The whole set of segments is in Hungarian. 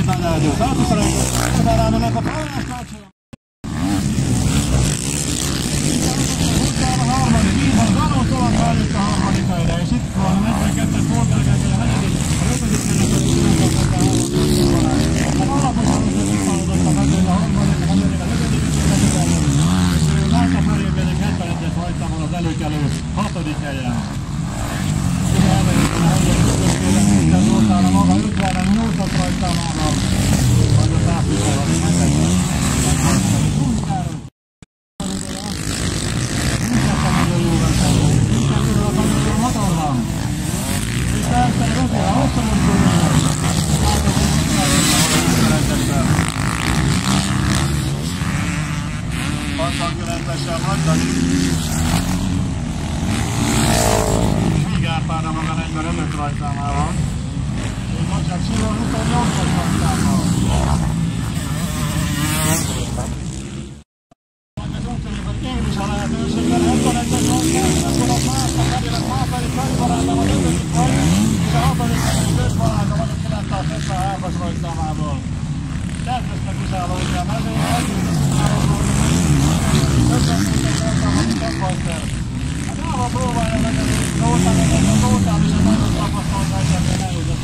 két nagy elgyőt. Átviszoljuk, rámennek a pályást, a harmadik, így van, Ganon tovább rájött a harmadik helyre, és itt van a 42-es polgárgágel a negyedik, a 5. kerületben is megkapott a harmadik. Alaposan összeszállodott a mezőn a harmadik, a negyedik, a 5. kerületben, és Márka Fölébének 71-es hajtában az előkelő 6. helyen. Ugye elmegyünk a helyek közöttében, minden Zoltán a maga 58-as rajtámával, vagy a 126 meglegyen. Vigárpárra maga 45 rajtámával. Én most csak Silor 28-as rajtámmal. Én is a lehetőséggel 71-es rajtámmal, akkor a másnak elérek második nagybarátban a 5. vagy, és a 6. és 5 barátom az a 973-as rajtámából. Terveztek is álló, hogy a mezőnyel, hát ával próbálja meg, hogy Zoltán is a nagyon tapasztaltál, hogy nehézett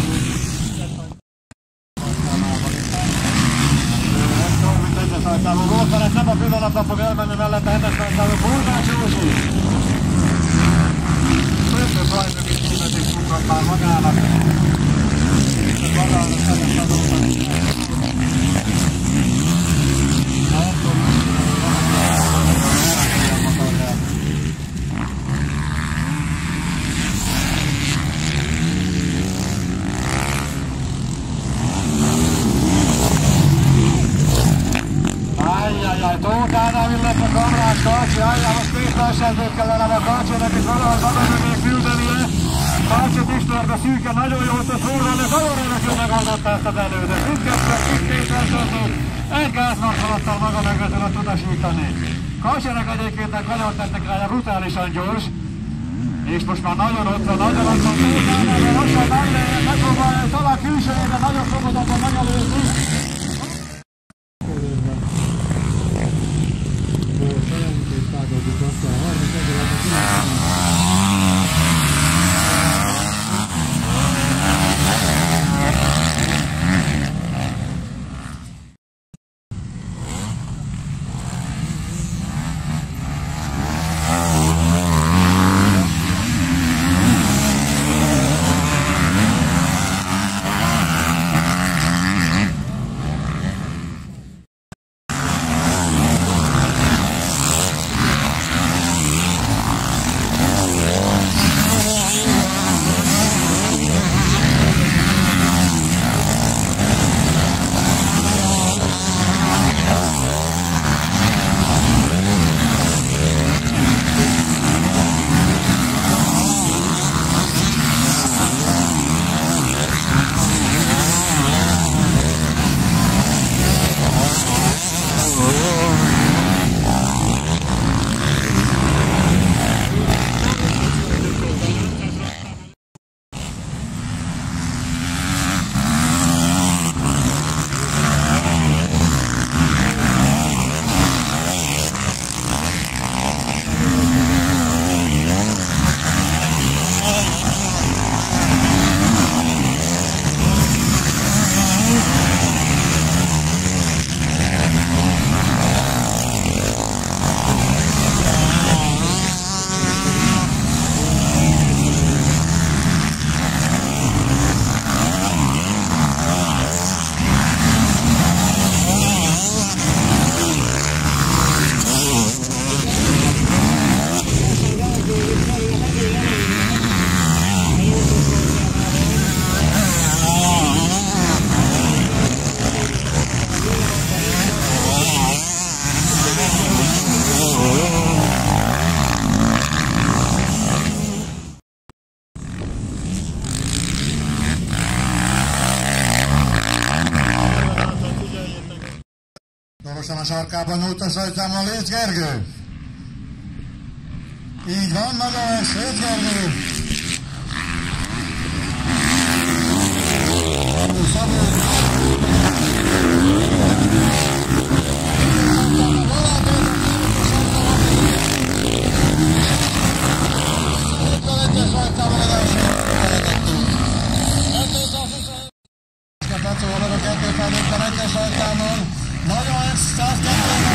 volna. Zoltán ez nem a pillanatban fog elmenni mellett a 7-es rajtávon, Borzás Józsi! Több rajtok is mindenki fognak már magának. Magának szerint a Zoltán is. Tótánál illet a kamrás Karcsi, ajjá, most két versenyzőt kellene a Karcsinak is valahogy vadonőnék küldenie. Karcsit Istvérbe szűke, nagyon jót tud fordulni, nagyon remekül megoldotta ezt az elődöt. Mindkettő versenyzőt, egy gázmarkolattal maga mögött tudott utasítani. Karcsinak egyébként a kanyart tettek rá, brutálisan gyors. És most már nagyon ott van, Tótánál, de lassan megpróbálja talán külsőjében nagyon fokozatban megelőzni. Gyorsan a sarkában 8-as rajtámmal Léc Gergő. Így van, magas, Léc Gergő. Szabó. Laci halad a 251-es ajtámon. Nagyon X102.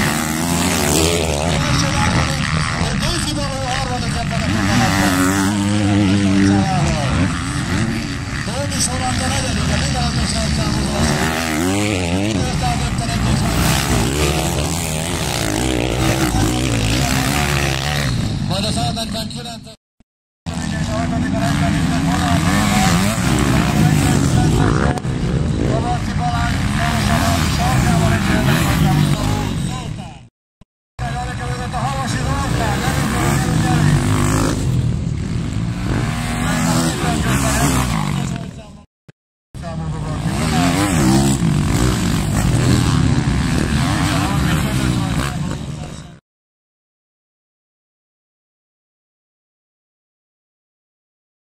Díszivaló harmadik ebben a pillanatban. Tómi Soranda negyedik, a mindenetes ajtámon. Majd az Almenben 9.